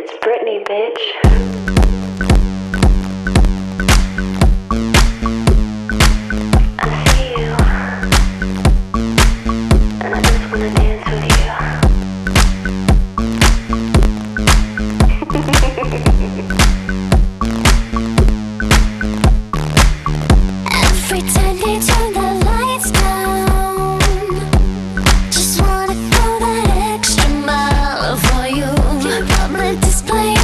It's Britney, bitch. I see you, and I just wanna dance with you. Every time they turn the lights down, just wanna go that extra mile for you. Public display